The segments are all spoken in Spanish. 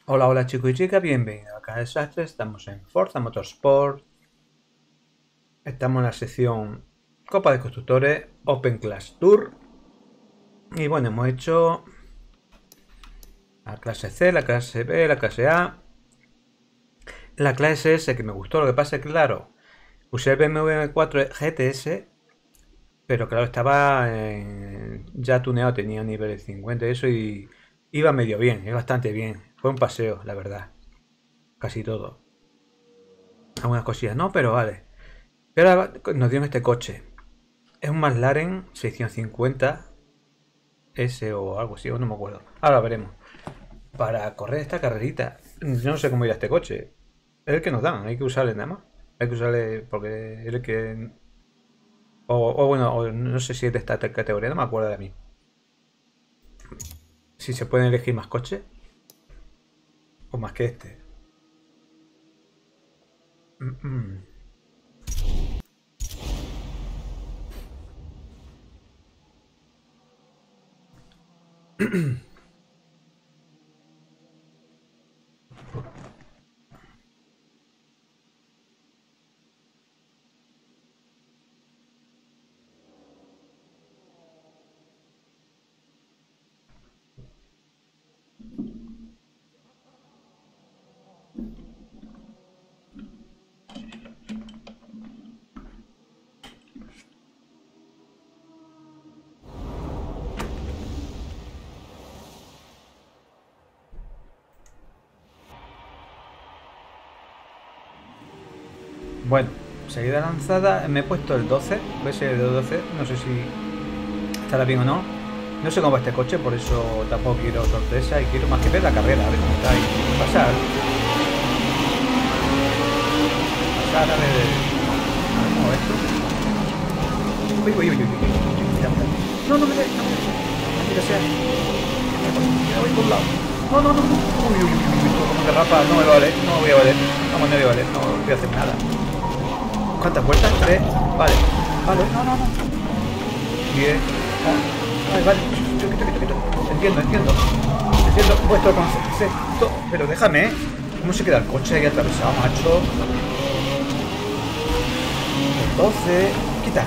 Hola, hola chicos y chicas, bienvenidos a Canal Desastre. Estamos en Forza Motorsport. Estamos en la sección Copa de Constructores Open Class Tour. Y bueno, hemos hecho la clase C, la clase B, la clase A, la clase S, que me gustó. Lo que pasa es que, claro, usé el BMW 4 GTS, pero claro, estaba ya tuneado, tenía nivel 50 y eso, y iba medio bien, iba bastante bien. Fue un paseo, la verdad, casi todo. Algunas cosillas no, pero vale. Y ahora nos dieron este coche. Es un McLaren 650 S o algo así, o no me acuerdo. Ahora veremos. Para correr esta carrerita. Yo no sé cómo irá este coche. Es el que nos dan, hay que usarle nada más. Hay que usarle porque es el que... O bueno, o no sé si es de esta categoría, no me acuerdo de mí. Si se pueden elegir más coches. O más que este. Bueno, salida lanzada. Me he puesto el 12. ¿Ves el 12? No sé si estará bien o no. No sé cómo va este coche, por eso tampoco quiero sorpresa y quiero más que ver la carrera, a ver cómo está ahí. Pasar, pasar, a ver cómo va esto. Uy, uy, uy, uy, uy. Mira, mira. No, no me des, no me des. Mira, sea. Mira, voy por un lado. No, no, no. Uy, uy, uy, uy, como que rapa, no me va a valer, no me voy a valer. Vamos, no me voy a valer, no voy a hacer nada. ¿Cuántas vueltas? Tres. Vale, vale, no, no, no. 10. Vale, vale. Entiendo, entiendo. Entiendo vuestro concepto. Pero déjame, ¿eh? ¿Cómo se queda el coche ahí atravesado, macho? El 12. Quita.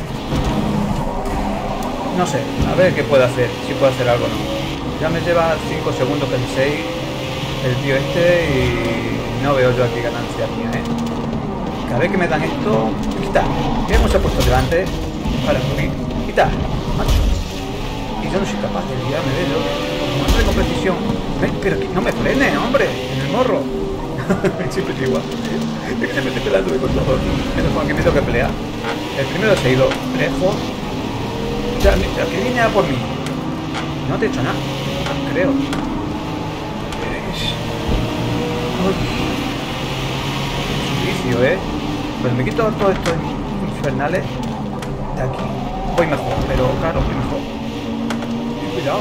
No sé, a ver qué puedo hacer. Si puedo hacer algo o no. Ya me lleva 5 segundos, casi 6 el tío este y no veo yo aquí ganancias mías, ¿eh? Cada vez que me dan esto. Quita. Mira cómo se ha puesto delante para subir. Quita. Macho. Y yo no soy capaz de liarme de ello. No sé con precisión. Pero que no me frene, hombre. En el morro. Siempre es igual. Es que me estoy peleándome con todos. Menos con que me tengo que pelear. El primero se ha ido lejos. Ya, que viene a por mí. No te he hecho nada. Creo. Suplicio, Pues me quito todos estos infernales de aquí. Voy mejor, pero claro, voy mejor. Cuidado.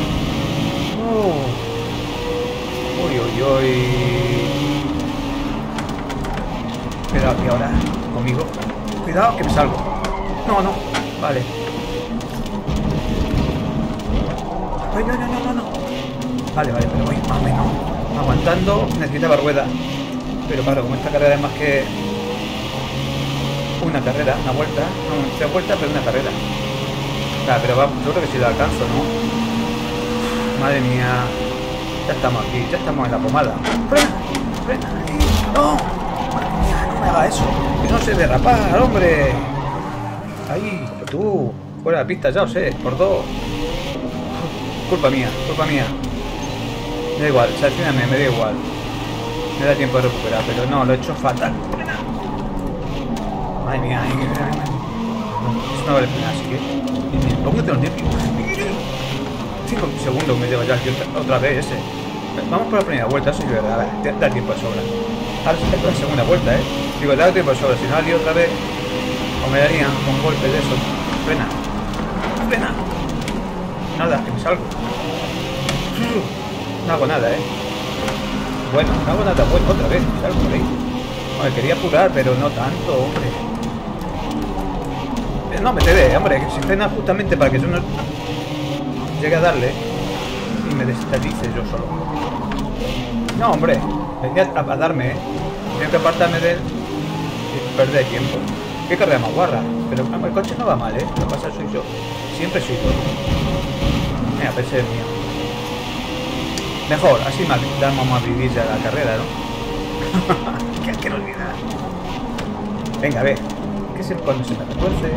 Uy, uy, uy. Cuidado aquí ahora, conmigo. Cuidado, que me salgo. No, no. Vale. Ay, no, no, no, no, no. Vale, vale, pero voy más o menos aguantando. Necesitaba rueda. Pero claro, como esta carrera es más que una carrera, una vuelta. No, 3 vueltas, pero una carrera. Claro, pero va, yo creo que si lo alcanzo, ¿no? Madre mía. Ya estamos aquí, ya estamos en la pomada. ¡Frena! ¡Frena! ¡No! Madre mía, no me haga eso. Que no sé derrapar, hombre. Ahí, tú. Fuera de la pista, ya lo sé, por 2. Culpa mía, culpa mía. Me da igual, sancioname, me da igual. Me da tiempo de recuperar, pero no, lo he hecho fatal. ¡Frena! Madre mía, eso no vale pena, así que... Póngate los nervios. 5 segundos me lleva ya otra vez ese. Vamos por la primera vuelta, eso es verdad. Da tiempo de sobra. Ahora es la segunda vuelta, Digo, da tiempo de sobra. Si no lío otra vez, o me darían con golpes de esos. Frena. Frena. Nada, que me salgo. No hago nada, Bueno, no hago nada. Bueno, otra vez, me salgo por ahí. Bueno, quería apurar, pero no tanto, hombre. No me te dé, hombre, que se frena justamente para que yo no llegue a darle y me desestabilice yo solo. No, hombre, venía a darme, ¿eh? Tengo que apartarme de él y perder tiempo. Qué carrera más guarra. Pero el coche no va mal, ¿eh? Lo que pasa soy yo. Siempre soy yo. Mira, pensé el mío. Mejor, así damos más vidilla a la carrera, ¿no? Que hay que no olvidar. Venga, a ver. ¿Qué es el cuando se me retuerce?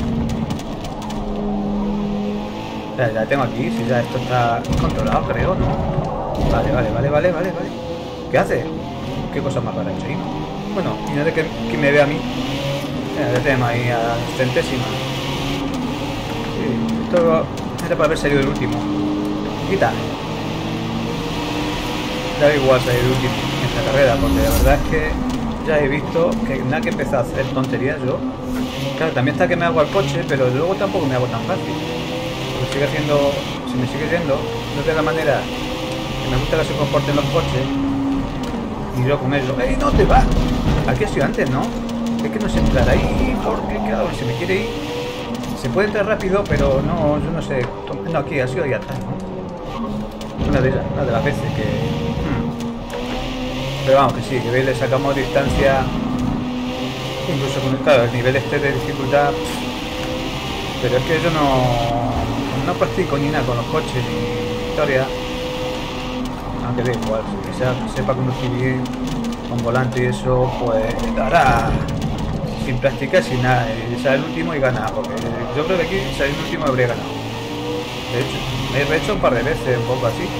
Ya la tengo aquí. Si ya esto está controlado, creo, ¿no? Vale. ¿Qué hace? ¿Qué cosa más rara he hecho ahí? Bueno, y no de que me vea a mí. Ya tenemos ahí a la centésima. Sí, esto era para haber salido el último. Quita. Da igual salir el último en esta carrera, porque la verdad es que ya he visto que nada que empezar a hacer tonterías yo. Claro, también está que me hago al coche, pero luego tampoco me hago tan fácil. Porque sigue haciendo, si me sigue yendo, no de la manera que me gusta que se comporten los coches. Y yo con eso, ¡ey, no te vas! Aquí estoy antes, ¿no? Es que no sé entrar ahí, porque claro, si me quiere ir, se puede entrar rápido, pero no, yo no sé. No, aquí, ha sido ahí atrás, ¿no? Una de las veces que... Pero vamos, que sí, que veis, le sacamos distancia, incluso con el nivel este de dificultad. Pero es que yo no practico ni nada con los coches ni historia. Aunque da igual, si sepa conducir bien con volante y eso, pues ahora sin práctica, sin nada, y sale el último y gana, porque yo creo que aquí salir el último habría ganado. De hecho, me he rehecho un par de veces, un poco así.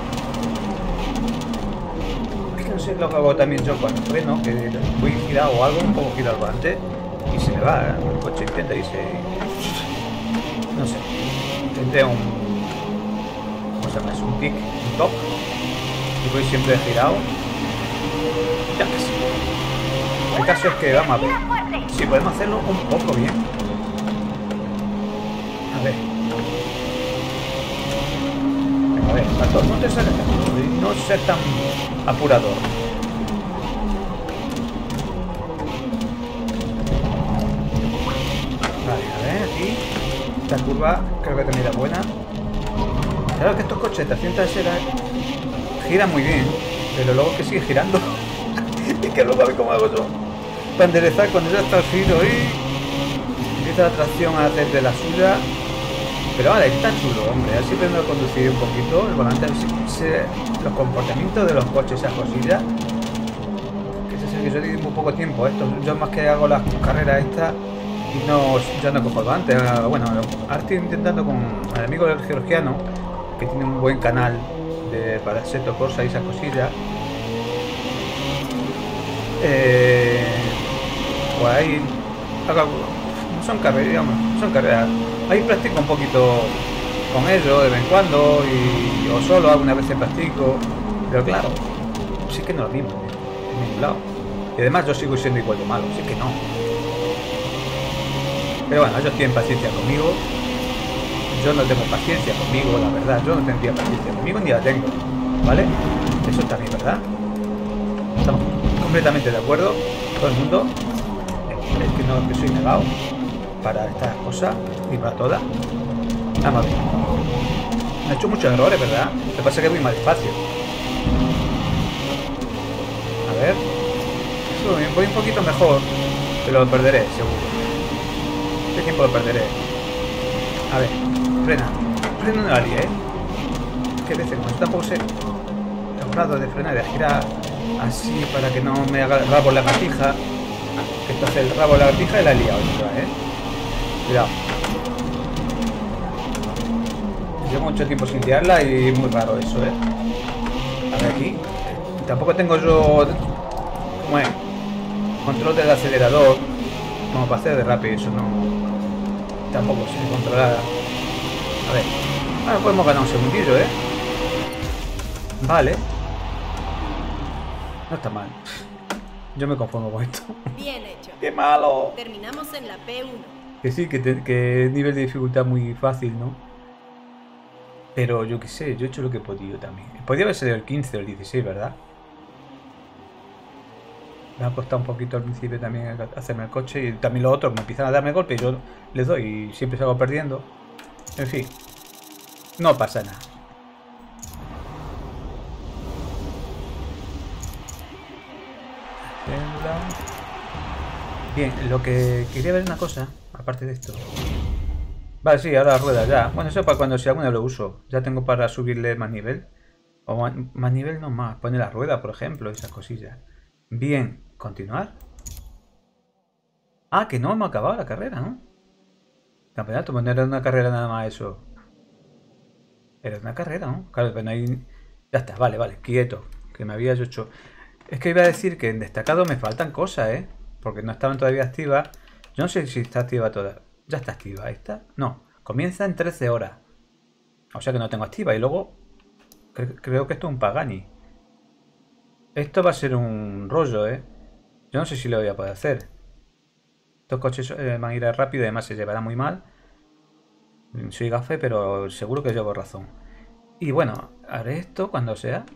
Es que no sé lo que hago también yo cuando freno, que voy girado o algo, un poco girado al volante, y se me va, el coche intenta irse. No sé, intenté un... ¿Cómo se llama? Es un kick, un top, y voy siempre girado. Ya que sí. El caso es que vamos a ver si podemos hacerlo un poco bien. A ver. Venga, a ver, Pastor, no te salgas y no ser tan apurador. Vale, a ver, aquí. Esta curva creo que también era buena. Claro que estos coches de 300 eras giran muy bien, pero luego que sigue girando. Y que luego a ver cómo hago yo para enderezar cuando ya está el giro y empieza la tracción a hacer de la suya. Pero vale, está chulo, hombre. Así aprendo a conducir un poquito el volante, los comportamientos de los coches, esas cosillas. Que se sé que yo digo muy poco tiempo esto. Yo más que hago las carreras estas y ya no cojo el volante. Bueno, ahora estoy intentando con el amigo del georgiano, que tiene un buen canal para Assetto Corsa y esas cosillas. Pues ahí son carreras, digamos, son carreras. Ahí practico un poquito con ellos de vez en cuando o solo algunas veces practico, pero claro, sí que no es lo mismo en ningún lado. Y además yo sigo siendo igual de malo, sí que no. Pero bueno, ellos tienen paciencia conmigo. Yo no tengo paciencia conmigo, la verdad. Yo no tendría paciencia conmigo ni la tengo, ¿vale? Eso también, ¿verdad? Estamos completamente de acuerdo, todo el mundo. Es que no, que soy negado para estas cosas y para todas. Vamos a ver. Me he hecho muchos errores, ¿verdad? Lo que pasa es que voy más despacio. A ver. Voy un poquito mejor, pero lo perderé, seguro. ¿Qué tiempo lo perderé? A ver, frena. Frena no la lía, ¿eh? Que veces cuando tampoco sé el grado de frenar, de girar así para que no me haga el rabo la gatija. Que esto hace el rabo la gatija y la he liado, ¿eh? Cuidado. Llevo mucho tiempo sin liarla y muy raro eso, ¿eh? A ver aquí. Tampoco tengo yo... ¿Cómo es? Control del acelerador. Como para hacer de rápido, eso no... Tampoco sé controlar. A ver. Ahora podemos ganar un segundillo, ¿eh? Vale. No está mal. Yo me conformo con esto. Bien hecho. ¡Qué malo! Terminamos en la P1. Que sí, que nivel de dificultad muy fácil, ¿no? Pero yo qué sé, yo he hecho lo que he podido también. Podría haber sido el 15 o el 16, ¿verdad? Me ha costado un poquito al principio también hacerme el coche. Y también los otros me empiezan a darme golpes y yo les doy y siempre salgo perdiendo. En fin, no pasa nada. Bien, lo que quería ver una cosa, aparte de esto. Vale, sí, ahora rueda ya. Bueno, eso para cuando si alguna lo uso. Ya tengo para subirle más nivel. O más nivel no más. Pone la rueda, por ejemplo, esas cosillas. Bien, continuar. Ah, que no hemos acabado la carrera, ¿no? Campeonato, pues no era una carrera nada más eso. Era una carrera, ¿no? Claro, pero no hay... Ya está, vale, vale, quieto. Que me habías hecho... Es que iba a decir que en destacado me faltan cosas, ¿eh? Porque no estaban todavía activas. Yo no sé si está activa toda. Ya está activa, ¿ahí está? No, comienza en 13 horas. O sea que no tengo activa. Y luego... creo que esto es un Pagani. Esto va a ser un rollo, ¿eh? Yo no sé si lo voy a poder hacer. Estos coches van a ir rápido y además se llevará muy mal. Soy gafe, pero seguro que llevo razón. Y bueno, haré esto cuando sea.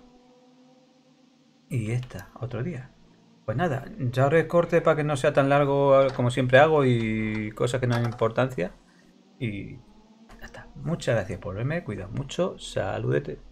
Y esta, otro día. Pues nada, ya haré corte para que no sea tan largo como siempre hago y cosas que no hay importancia. Y ya está. Muchas gracias por verme, cuida mucho, saludete.